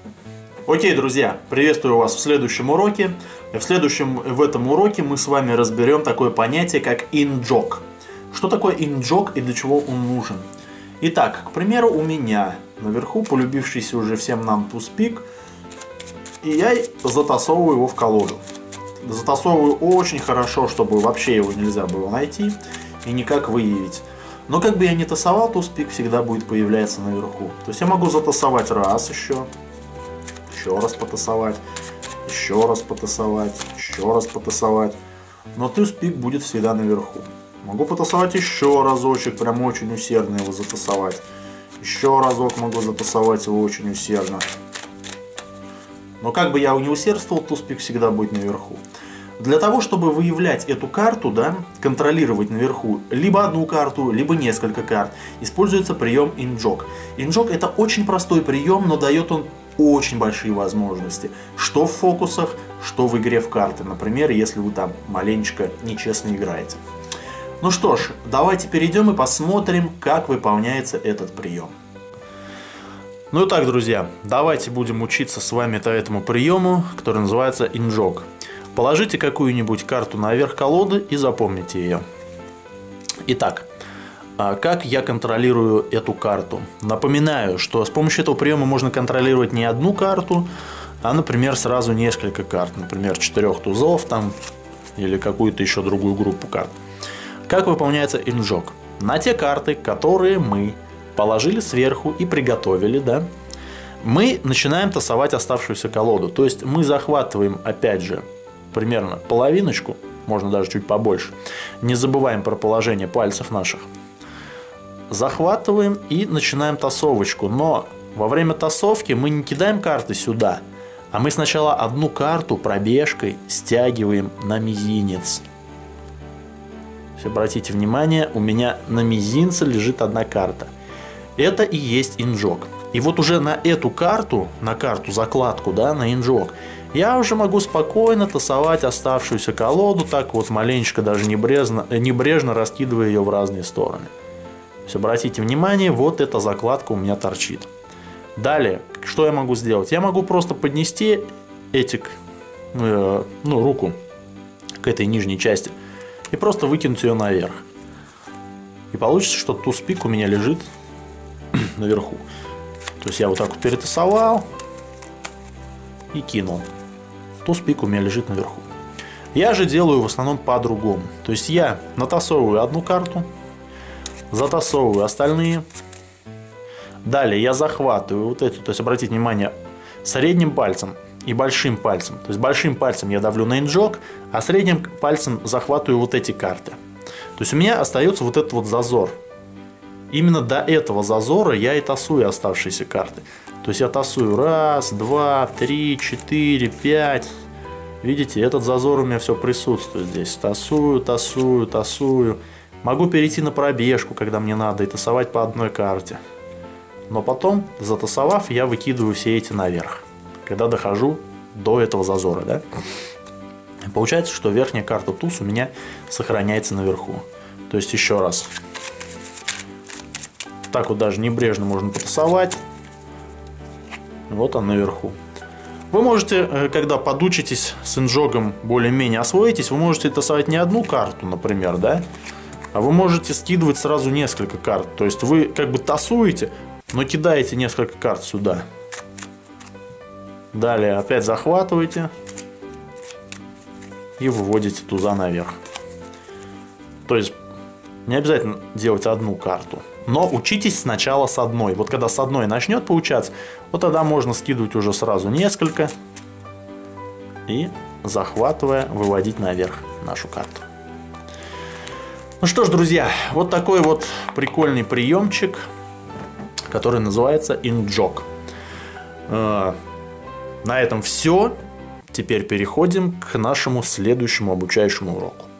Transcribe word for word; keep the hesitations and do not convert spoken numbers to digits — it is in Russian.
Окей, друзья, приветствую вас в следующем уроке. В следующем, в этом уроке мы с вами разберем такое понятие, как in-jog. Что такое in-jog и для чего он нужен? Итак, к примеру, у меня наверху полюбившийся уже всем нам туз-пик, и я затасовываю его в колоду. Затасовываю очень хорошо, чтобы вообще его нельзя было найти и никак выявить. Но как бы я ни тасовал, туз-пик всегда будет появляться наверху. То есть я могу затасовать раз еще, еще раз потасовать, еще раз потасовать, еще раз потасовать. Но туз-пик будет всегда наверху. Могу потасовать еще разочек, прям очень усердно его затасовать. Еще разок могу затасовать его очень усердно. Но как бы я не усердствовал, туз-пик всегда будет наверху. Для того, чтобы выявлять эту карту, да, контролировать наверху либо одну карту, либо несколько карт, используется прием in-jog. In-jog это очень простой прием, но дает он очень большие возможности. Что в фокусах, что в игре в карты. Например, если вы там маленечко нечестно играете. Ну что ж, давайте перейдем и посмотрим, как выполняется этот прием. Ну и так, друзья, давайте будем учиться с вами этому приему, который называется in-jog. Положите какую-нибудь карту наверх колоды и запомните ее. Итак, как я контролирую эту карту? Напоминаю, что с помощью этого приема можно контролировать не одну карту, а, например, сразу несколько карт. Например, четырех тузов там, или какую-то еще другую группу карт. Как выполняется in-jog? На те карты, которые мы положили сверху и приготовили, да, мы начинаем тасовать оставшуюся колоду. То есть мы захватываем, опять же, примерно половиночку, можно даже чуть побольше. Не забываем про положение пальцев наших. Захватываем и начинаем тасовочку. Но во время тасовки мы не кидаем карты сюда, а мы сначала одну карту пробежкой стягиваем на мизинец. Обратите внимание, у меня на мизинце лежит одна карта. Это и есть in-jog. И вот уже на эту карту, на карту закладку, да, на in-jog, я уже могу спокойно тасовать оставшуюся колоду, так вот маленечко даже небрежно, небрежно раскидывая ее в разные стороны. То есть обратите внимание, вот эта закладка у меня торчит. Далее, что я могу сделать? Я могу просто поднести этик, э, ну, руку к этой нижней части и просто выкинуть ее наверх. И получится, что туз-пик у меня лежит наверху. То есть я вот так вот перетасовал и кинул. Туз-пик у меня лежит наверху. Я же делаю в основном по-другому. То есть я натасовываю одну карту, затасовываю остальные. Далее я захватываю вот эту, то есть обратите внимание, средним пальцем и большим пальцем. То есть большим пальцем я давлю на in-jog, а средним пальцем захватываю вот эти карты. То есть у меня остается вот этот вот зазор. Именно до этого зазора я и тасую оставшиеся карты. То есть я тасую раз, два, три, четыре, пять. Видите, этот зазор у меня все присутствует здесь. Тасую, тасую, тасую. Могу перейти на пробежку, когда мне надо, и тасовать по одной карте. Но потом, затасовав, я выкидываю все эти наверх, когда дохожу до этого зазора, да? Получается, что верхняя карта туз у меня сохраняется наверху. То есть еще раз. Так вот даже небрежно можно потасовать. Вот он наверху. Вы можете, когда подучитесь с in-jog'ом, более-менее освоитесь, вы можете тасовать не одну карту, например, да? А вы можете скидывать сразу несколько карт. То есть вы как бы тасуете, но кидаете несколько карт сюда. Далее опять захватываете и выводите туза наверх. То есть не обязательно делать одну карту, но учитесь сначала с одной. Вот когда с одной начнет получаться, вот тогда можно скидывать уже сразу несколько и, захватывая, выводить наверх нашу карту. Ну что ж, друзья, вот такой вот прикольный приемчик, который называется in-jog. На этом все. Теперь переходим к нашему следующему обучающему уроку.